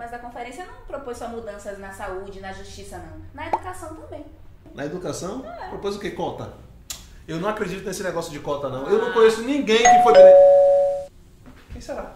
mas a conferência não propôs só mudanças na saúde, na justiça, não. Na educação também. Na educação? Propôs o que? Cota? Eu não acredito nesse negócio de cota, não. Eu não conheço ninguém que foi... Quem será?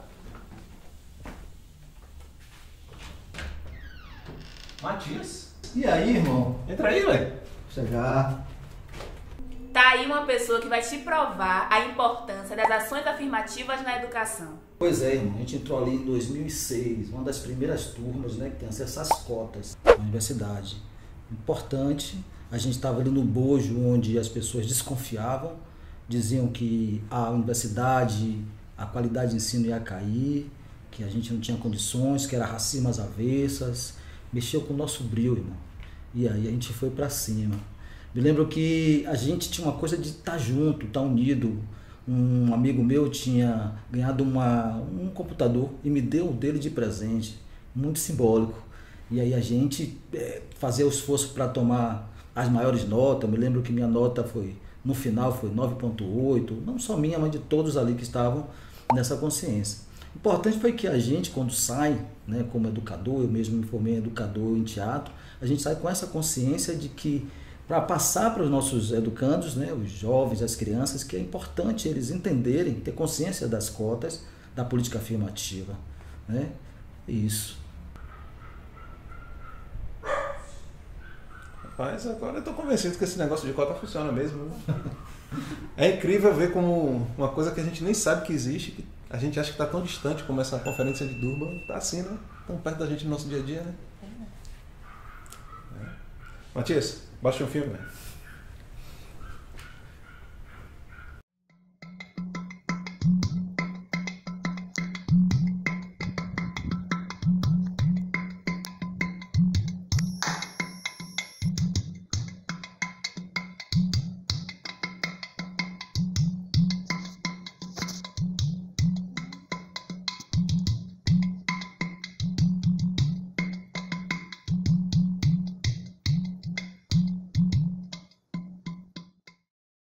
Matias? E aí, irmão? Entra aí, velho. Chegar. Tá aí uma pessoa que vai te provar a importância das ações afirmativas na educação. Pois é, irmão. A gente entrou ali em 2006, uma das primeiras turmas, né, que tem acesso às cotas na universidade. Importante. A gente estava ali no bojo onde as pessoas desconfiavam, diziam que a universidade, a qualidade de ensino ia cair, que a gente não tinha condições, que era racismo às avessas. Mexeu com o nosso brilho, irmão. E aí a gente foi para cima. Me lembro que a gente tinha uma coisa de estar junto, estar unido. Um amigo meu tinha ganhado um computador e me deu o dele de presente, muito simbólico. E aí a gente fazia o esforço para tomar as maiores notas. Me lembro que minha nota no final foi 9,8, não só minha, mas de todos ali que estavam nessa consciência. O importante foi que a gente, quando sai, né, como educador, eu mesmo me formei em educador em teatro, a gente sai com essa consciência de que, para passar para os nossos educandos, né, os jovens, as crianças, que é importante eles entenderem, ter consciência das cotas, da política afirmativa. Né? Isso. Rapaz, agora eu tô convencido que esse negócio de cota funciona mesmo. Né? É incrível ver como uma coisa que a gente nem sabe que existe, que a gente acha que está tão distante como essa conferência de Durban, tá assim, né? Tão perto da gente no nosso dia a dia, né? Matias, baixa um filme, velho.